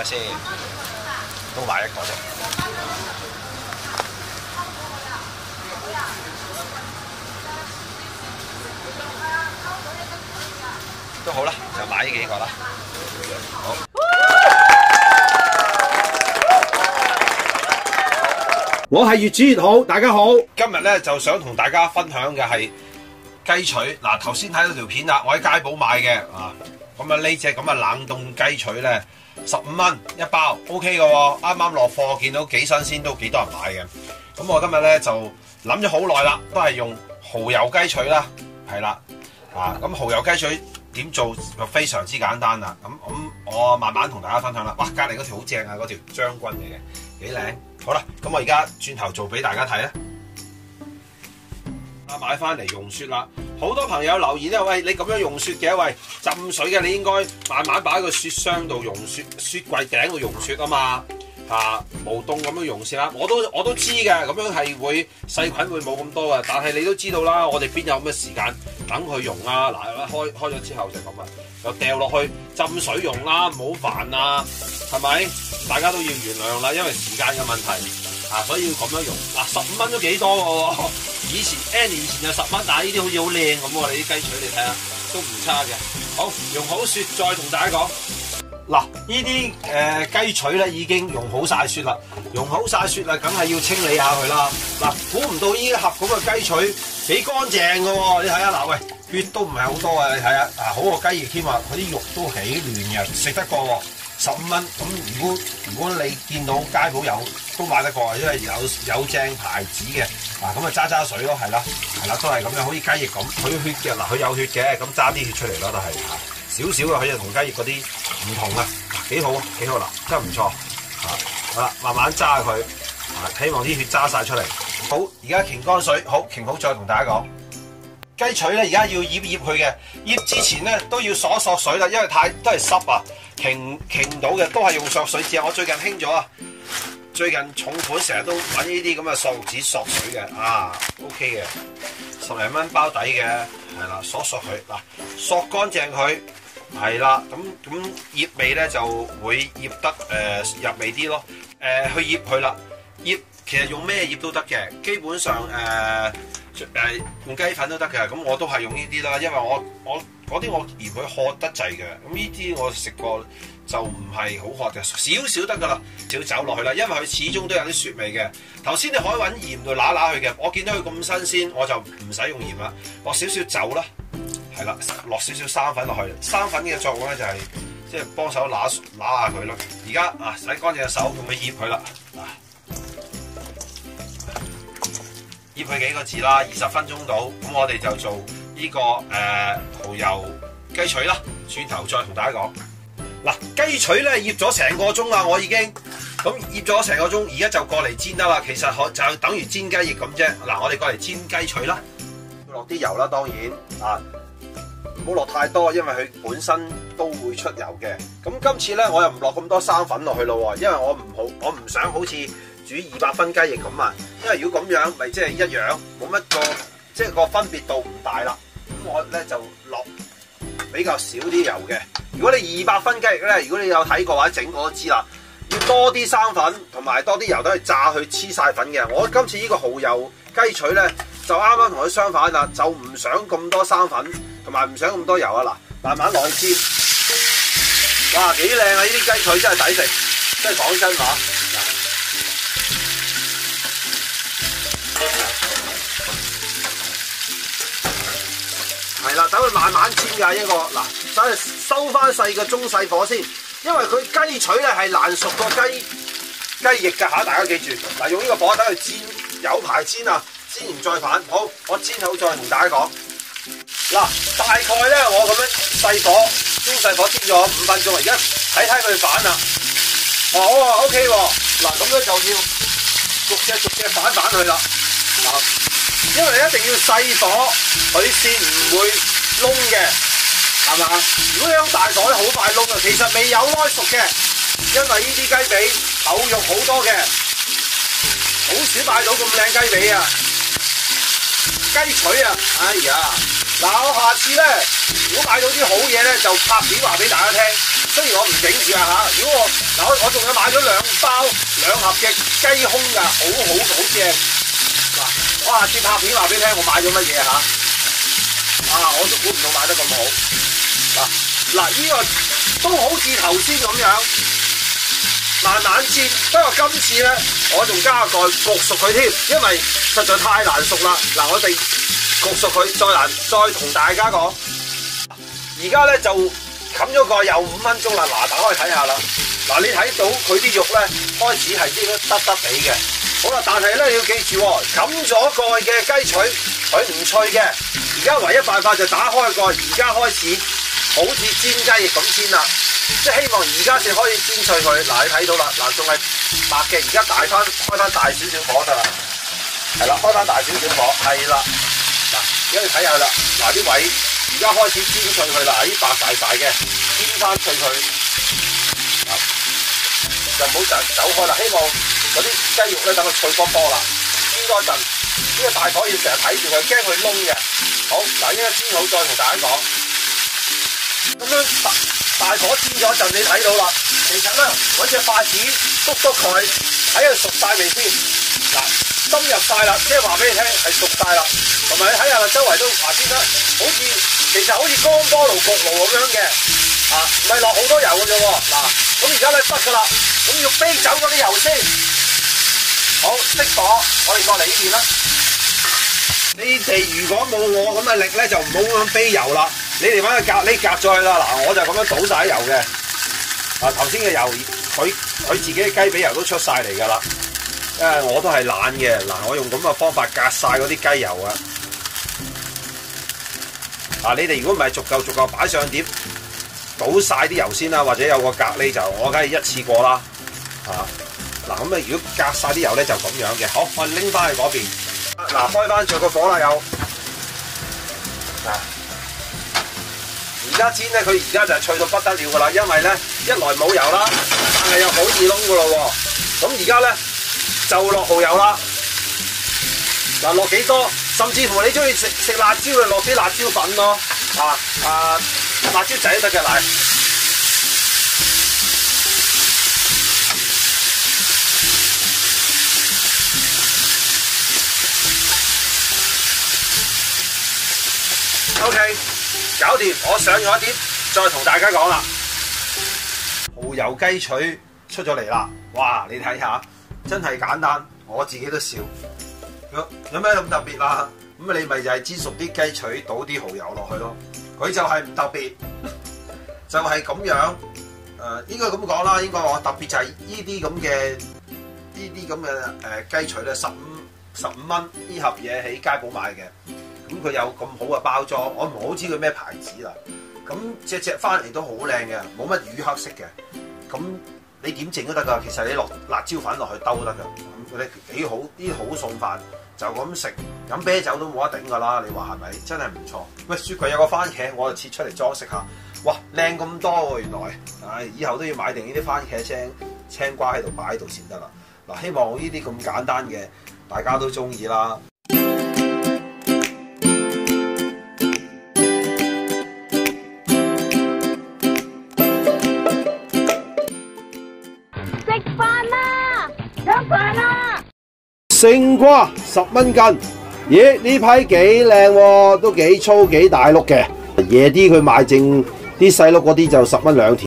下先，都買一個啫。都好啦，就買呢幾個啦。好。 我係越煮越好，大家好。 今日咧就想同大家分享嘅係雞腿。嗱，頭先睇到條片啦，我喺街寶買嘅啊。咁啊呢隻咁嘅冷凍雞腿咧，15蚊一包 ，OK 嘅喎。啱啱落貨，見到幾新鮮，都幾多人買嘅。咁我今日咧就諗咗好耐啦，都係用蠔油雞腿啦，係啦。啊，咁蠔油雞腿點做就非常之簡單啦。咁我慢慢同大家分享啦。哇，隔離嗰條好正啊，嗰條將軍嚟嘅，幾靚。好啦，咁我而家轉頭做俾大家睇啊！買翻嚟用雪啦，好多朋友留言咧，喂，你咁樣用雪嘅，喂，浸水嘅你應該慢慢擺喺個雪箱度用雪，雪櫃頂度用雪啊嘛，無凍咁樣用雪啦。我都知嘅，咁樣係會細菌會冇咁多嘅，但係你都知道啦，我哋邊有咁嘅時間等佢溶啊？嗱，開咗之後就咁啊，又掉落去浸水用啦，唔好煩啊，係咪？大家都要原諒啦，因為時間嘅問題所以要咁樣用。嗱，15蚊都幾多嘅喎，以前 N 年前就10蚊，但係呢啲好似好靚咁喎，你啲雞腿你睇下都唔差嘅。好，用好雪再同大家講。嗱，呢啲雞腿咧已經溶好晒雪啦，溶好晒雪啦，梗係要清理下佢啦。嗱，估唔到呢盒咁嘅雞腿幾乾淨嘅喎，你睇下嗱，喂，血都唔係好多啊，你睇下好過雞翼添啊，佢啲肉都幾嫩嘅，食得過喎。15蚊咁，如果你見到街鋪有都買得過，因為有正牌子嘅咁啊揸水咯，係啦，都係咁樣，好似雞翼咁，佢血嘅嗱，佢有血嘅，咁揸啲血出嚟咯，都係少少嘅，佢就同雞翼嗰啲唔同啊，幾好啦，真係唔錯好啦，慢慢揸佢希望啲血揸晒出嚟。好，而家擎乾水，好擎好再同大家講。雞腿咧，而家要醃佢嘅，醃之前咧都要索水啦，因為都係濕啊，擎到嘅都係用索水紙。我最近興咗啊，最近重款成日都揾呢啲咁嘅塑料紙索水嘅，OK 嘅，10零蚊包底嘅，係啦，索佢嗱，索乾淨佢，係啦，咁醃味咧就會醃得入味啲咯，去醃佢啦，醃其實用咩醃都得嘅，基本上用雞粉都得嘅，咁我都係用呢啲啦，因為我嗰啲我嫌佢渴得滯嘅，咁呢啲我食過就唔係好渴嘅，少得噶啦，少走落去啦，因為佢始終都有啲雪味嘅。頭先你可以揾鹽度揦佢嘅，我見到佢咁新鮮，我就唔使用鹽啦，落少少酒啦，係啦，落少少生粉落去，生粉嘅作用咧就係即係幫手揦下佢咯。而家洗乾淨隻手，用佢醃佢啦。醃佢幾個字啦，20分鐘到，咁我哋就做呢個蠔油雞腿啦。轉頭再同大家講，嗱，雞腿咧醃咗成個鐘啦，我已經咁醃咗成個鐘，而家就過嚟煎得啦。其實就等於煎雞翼咁啫。嗱，我哋過嚟煎雞腿啦，落啲油啦，當然唔好落太多，因為佢本身都會出油嘅。咁今次咧我又唔落咁多生粉落去咯，因為我唔想好似煮200分雞翼咁啊，因為如果咁樣咪即係一樣，冇乜即係個分別度唔大啦。咁我咧就落比較少啲油嘅。如果你200分雞翼咧，如果你有睇過或者整過都知啦，要多啲生粉同埋多啲油都去炸去黐晒粉嘅。我今次呢個蠔油雞腿咧就啱啱同佢相反啦，就唔想咁多生粉同埋唔想咁多油啊！嗱，慢慢落去煎，哇，幾靚啊！呢啲雞腿真係抵食，真係講真話。係啦，等佢慢慢煎㗎一個嗱，等佢收翻細個中細火先，因為佢雞腿咧係難熟過雞翼㗎嚇，大家記住嗱，用呢個火等佢煎，有排煎啊，煎完再反。好，我煎好再同大家講嗱，大概咧我咁樣細火、中細火煎咗5分鐘，而家睇佢反啦，好啊 OK 喎，嗱咁樣就要逐隻反佢啦嗱。因為你一定要細火，佢先唔會燶嘅，係嘛？如果你用大火咧，好快燶啊！其實未有耐熟嘅，因為呢啲雞髀厚肉好多嘅，好少買到咁靚雞髀啊！雞腿啊，哎呀， 嗱，我下次咧，如果買到啲好嘢咧，就拍片話俾大家聽。雖然我唔整住啊嚇，如果我仲有買咗2盒嘅雞胸㗎，好正。嗱，我下次拍片話俾你聽，我買咗乜嘢嚇？我都估唔到買得咁好。嗱，呢個都好似頭先咁樣，慢慢煎。不過今次咧，我仲加個蓋焗熟佢添，因為實在太難熟啦。嗱，我哋焗熟佢，再同大家講。而家咧就冚咗蓋有5分鐘啦。嗱，打開睇下啦。嗱，你睇到佢啲肉咧開始係應該得地嘅。好啦，但係咧你要記住，冚咗蓋嘅雞腿佢唔脆嘅。而家唯一辦法就打開蓋，而家開始好似煎雞翼咁煎啦。即係希望而家先可以煎脆佢。嗱，你睇到啦，嗱仲係白嘅，而家開翻大少少火得啦。係啦，開翻大少少火，係啦。嗱，而家你睇下啦，嗱啲位而家開始煎脆佢啦，啲白晒嘅，煎翻脆佢。就唔好走開啦，希望嗰啲雞肉咧等佢脆波波啦。煎多一陣，呢個大火要成日睇住佢，驚佢燶嘅。好，嗱，依家煎好再同大家講。咁樣大火煎咗一陣，你睇到啦。其實咧，揾隻筷子篤佢，睇佢熟晒未先。嗱，深入晒啦，即係話俾你聽係熟晒啦。同埋你睇下啦，周圍都話先得，其實好似光波爐焗爐咁樣嘅。唔係落好多油嘅啫喎。嗱，咁而家咧得㗎啦。咁要飛走嗰啲油先。好，熄火，我哋過嚟呢邊啦。你哋如果冇我咁嘅力咧，就唔好咁飛油啦。你哋揾個隔離隔咗去啦。嗱，我就咁樣倒晒啲油嘅。嗱，頭先嘅油，佢自己嘅雞髀油都出晒嚟㗎啦。因為我都係懶嘅。嗱，我用咁嘅方法隔晒嗰啲雞油啊。嗱，你哋如果唔係逐嚿擺上碟，倒晒啲油先啦，或者有個隔離就我梗係一次過啦。嗱，咁如果隔晒啲油咧就咁樣嘅。好，我拎翻去嗰邊。嗱，開翻着個火啦，又。而家煎咧，佢而家就係脆到不得了㗎啦，因為咧一來冇油啦，但係又好易燶㗎咯喎。咁而家咧就落蠔油啦。嗱，落幾多？甚至乎你中意食辣椒嘅，落啲辣椒粉咯。辣椒仔都得嘅，嚟。OK， 搞掂，我上咗碟，再同大家講啦。蠔油雞腿出咗嚟啦，哇！你睇下，真係簡單，我自己都笑。有咩咁特別啊？咁你咪就係煎熟啲雞腿，倒啲蠔油落去咯。佢就係唔特別，就係咁樣。應該咁講啦，應該話特別就係呢啲咁嘅雞腿咧，15蚊呢盒嘢喺街鋪買嘅。咁佢有咁好嘅包裝，我唔好知佢咩牌子啦。咁隻翻嚟都好靚嘅，冇乜乳黑色嘅。咁你點整都得㗎，其實你落辣椒粉落去兜都得㗎。咁佢哋幾好，啲好餸飯就咁食，飲啤酒都冇得頂㗎啦。你話係咪？真係唔錯。喂，雪櫃有個番茄，我就切出嚟裝飾下。哇，靚咁多喎原來。以後都要買定呢啲番茄青瓜喺度擺喺度先得啦。嗱，希望呢啲咁簡單嘅大家都中意啦。勝瓜10蚊斤，咦？呢批幾靚喎，都幾粗幾大碌嘅。夜啲佢賣剩啲細碌嗰啲就10蚊2條。